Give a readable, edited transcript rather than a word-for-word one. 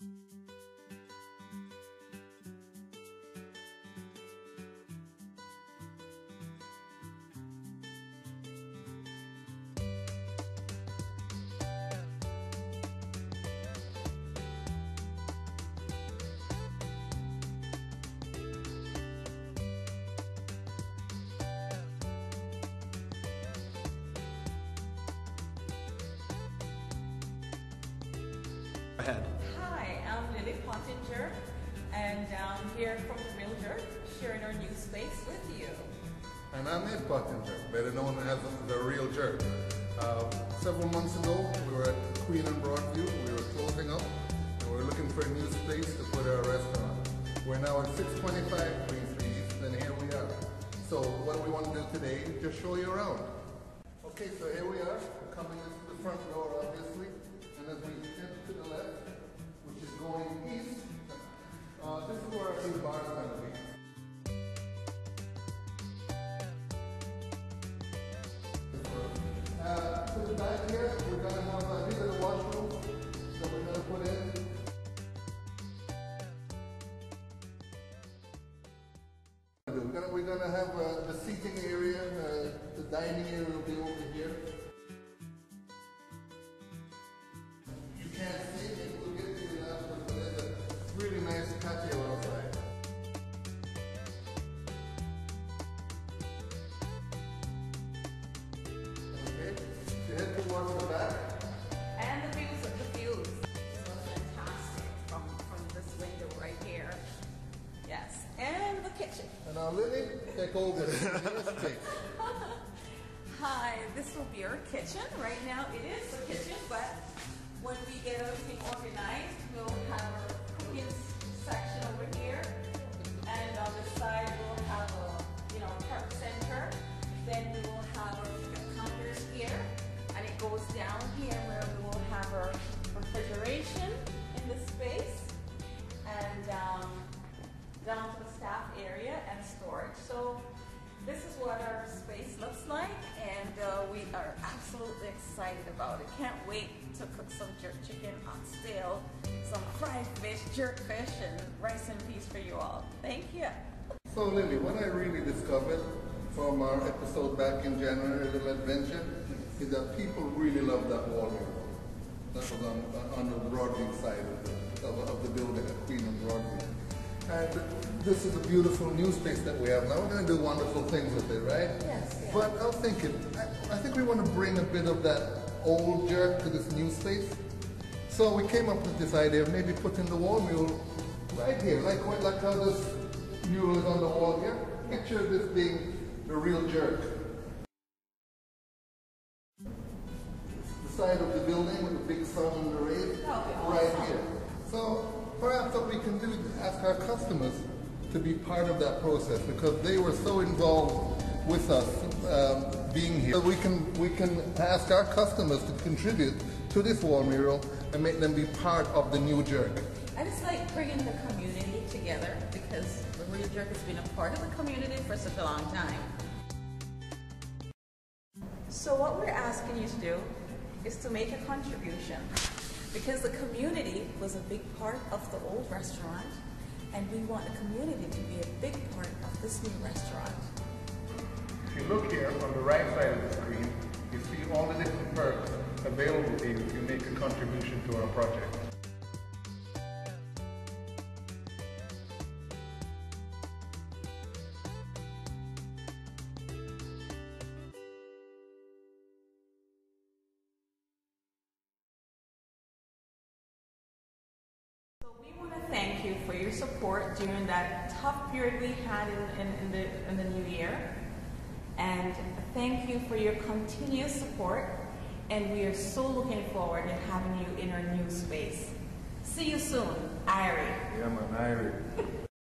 Ahead. Hi, I'm Lily Pottinger, and I'm here from the Real Jerk, sharing our new space with you. And I'm Ed Pottinger, better known as the Real Jerk. Several months ago, we were at Queen and Broadview. We were closing up, and we were looking for a new space to put our restaurant. We're now at 625 Queen Street East, and here we are. So what we want to do today, just show you around. Okay, so here we are. We're coming into the front door, obviously. And as we step to the left, which is going east, this is where our new bar is going to be. To the back here, we're going to have these are the washrooms that we're going to put in. We're going to have the seating area, the dining area will be over here. You can't see it, we'll get to it after, but there's a really nice patio outside. Okay, so head towards the back. And the views are fantastic from this window right here. Yes, and the kitchen. And now Lily, take over the space. Hi, this will be our kitchen. Right now it is a kitchen, but when we get everything organized, we'll have our cooking section over here. And on the side we'll have a prep center. Then we will have our counters here. And it goes down here where we will have our refrigeration in the space. And down to the staff area and storage. So this is what our space looks like, and we are absolutely excited about it. Can't wait to cook some jerk chicken, oxtail, some fried fish, jerk fish, and rice and peas for you all. Thank you. So Lily, what I really discovered from our episode back in January, Little Adventure, is that people really love that wall mural. That was on the Broadview side of the building at Queen and Broadview. And this is a beautiful new space that we have now. We're going to do wonderful things with it, right? Yes. Yeah. But I was thinking, I think we want to bring a bit of that old jerk to this new space. So we came up with this idea of maybe putting the wall mural right here, like how this mural is on the wall here. Picture this being the Real Jerk. The side of the building with the big sun and the rays, right here. So perhaps what we can do is ask our customers to be part of that process, because they were so involved with us being here. So we can ask our customers to contribute to this wall mural and make them be part of the new jerk. And it's like bringing the community together, because the Real Jerk has been a part of the community for such a long time. So what we're asking you to do is to make a contribution, because the community was a big part of the old restaurant, and we want the community to be a big part of this new restaurant. If you look here on the right side of the screen, you see all the different perks available to you if you make a contribution to our project. So we want to thank you for your support during that tough period we had in the new year. And thank you for your continuous support. And we are so looking forward to having you in our new space. See you soon, Irie. Yeah, man, Irie.